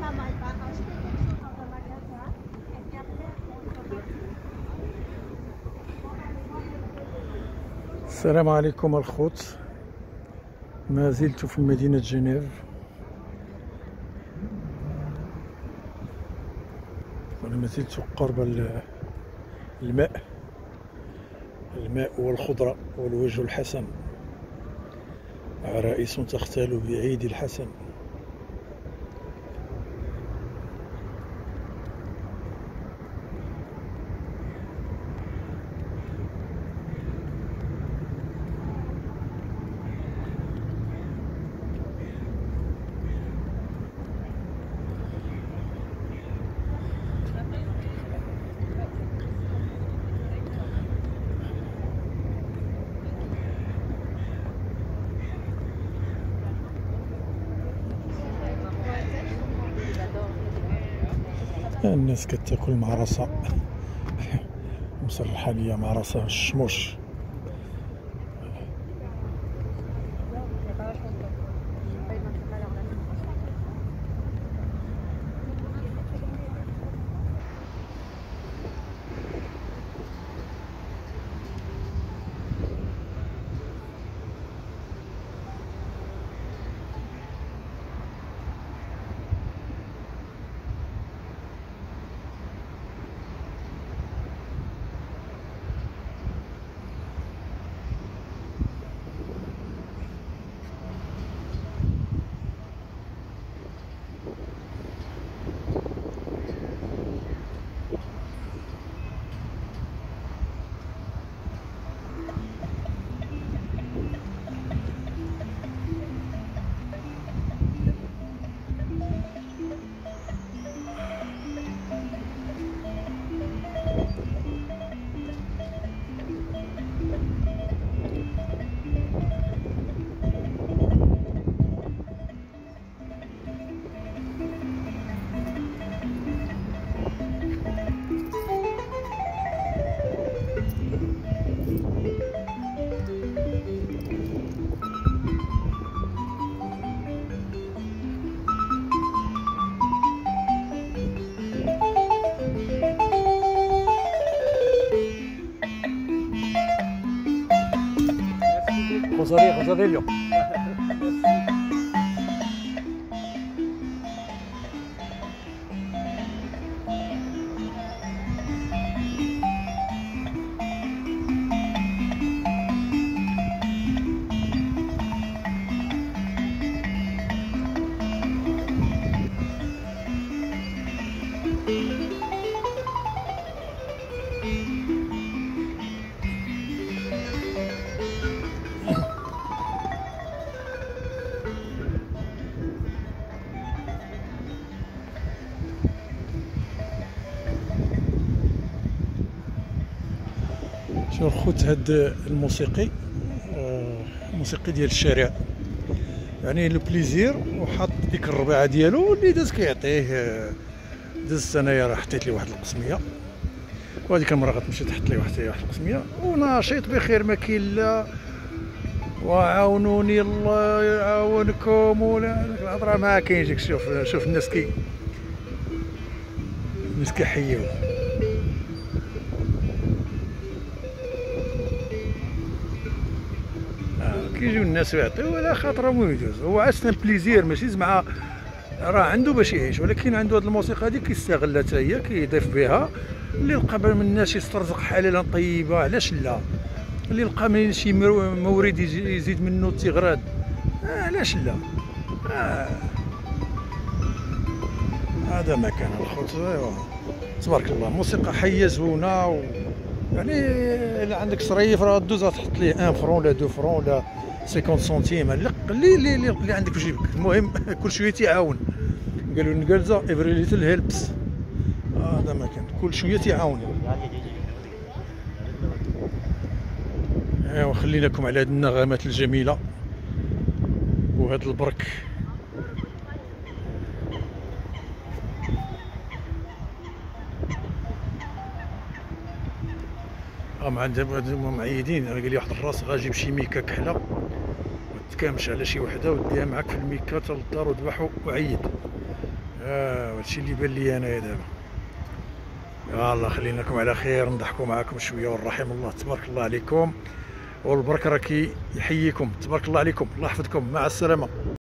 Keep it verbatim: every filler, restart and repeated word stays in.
السلام عليكم الخوت، ما زلت في مدينة جنيف. وانا ما زلت قرب الماء الماء والخضرة والوجه الحسن، عرائس تختال بعيد الحسن. الناس كتاكل معرصة مصرحة ليا، معرصة الشموش. Rosario, Rosario. شو الخوت هاد الموسيقي، الموسيقي ديال الشارع، يعني لو بليزير، وحط ديك الرباعه ديالو واللي داز كيعطيه. دزت انايا راه حطيت ليه واحد القسميه، وهذيك المره غتمشي تحط ليه واحد القسميه، ونشيط بخير ما كاين لا، وعاونوني الله يعاونكم، ولا ديك الهضره ما كاينش. شوف شوف الناس كي الناس كيحيوا. كيجيو الناس يعطيو على خاطرهم ويدوز. هو اصلا بليزير ماشي زعما راه عنده باش يعيش، ولكن عنده هاد الموسيقى هادي كيستغلها حتى هي، كيضيف بها. اللي لقى من الناس يسترزق حلالا طيبه، علاش لا؟ اللي لقى من شي مورد يزيد منه التغراد، آه علاش لا؟ آه هذا ما كان الخوت. ايوا تبارك الله، موسيقى حيه زوينه. و يعني الا عندك صريف راه دوز تحط ليه واحد فرون ولا اثنين فرون ولا خمسين سنتيم، اللي اللي اللي عندك في جيبك. المهم كل شويه تيعاون. قالوا نقالزا افري ليتل هيلبس، هذا ما كان، كل شويه تيعاون. ايوا خليناكم على هذه النغمات الجميله وهذا البرك. هم عندهم معيدين. قال لي واحد الراس غاجيب شي ميكا كحله وتكامش على شي وحده وديها معاك في الميكا حتى للدار وذبحو وعيد. اه هادشي اللي بان لي انايا دابا. يلاه خلينا لكم على خير، نضحكوا معاكم شويه ونرحم الله. تبارك الله عليكم، والبرك راه كي يحييكم. تبارك الله عليكم، الله يحفظكم، مع السلامه.